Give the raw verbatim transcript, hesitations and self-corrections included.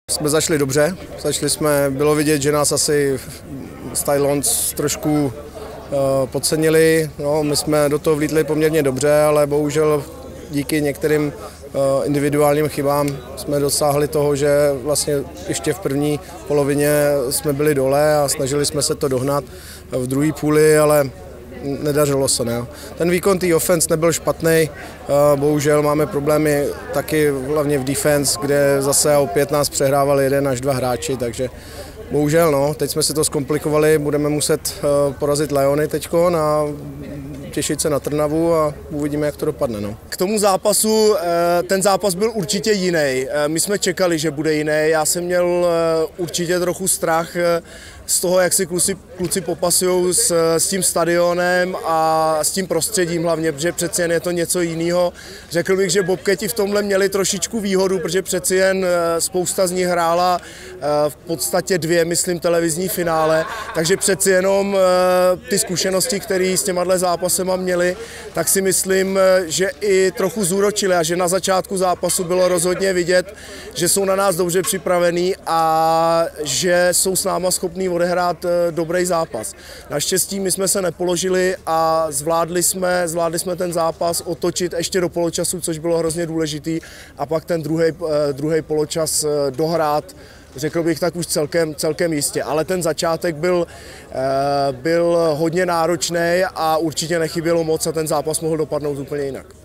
Jsme začali dobře, začali jsme, bylo vidět, že nás asi Stylons trošku uh, podcenili, no, my jsme do toho vlítli poměrně dobře, ale bohužel díky některým uh, individuálním chybám jsme dosáhli toho, že vlastně ještě v první polovině jsme byli dole a snažili jsme se to dohnat v druhé půli, ale nedařilo se. Ne? Ten výkon té offense nebyl špatný, bohužel máme problémy taky hlavně v defense, kde zase opět nás přehrávali jeden až dva hráči, takže bohužel no, teď jsme si to zkomplikovali, budeme muset porazit Liony teďko a těšit se na Trnavu a uvidíme, jak to dopadne. No. K tomu zápasu, ten zápas byl určitě jiný. My jsme čekali, že bude jiný. Já jsem měl určitě trochu strach z toho, jak si kluci, kluci popasují s, s tím stadionem a s tím prostředím hlavně, protože přeci jen je to něco jiného. Řekl bych, že Bobcati v tomhle měli trošičku výhodu, protože přeci jen spousta z nich hrála v podstatě dvě, myslím, televizní finále, takže přeci jenom ty zkušenosti, které s těma zápasema měli, tak si myslím, že i trochu zúročili a že na začátku zápasu bylo rozhodně vidět, že jsou na nás dobře připravení a že jsou s náma schopní odehrát dobrý zápas. Naštěstí my jsme se nepoložili a zvládli jsme, zvládli jsme ten zápas otočit ještě do poločasu, což bylo hrozně důležitý, a pak ten druhý, druhý poločas dohrát, řekl bych tak už celkem, celkem jistě, ale ten začátek byl, byl hodně náročný a určitě nechybělo moc a ten zápas mohl dopadnout úplně jinak.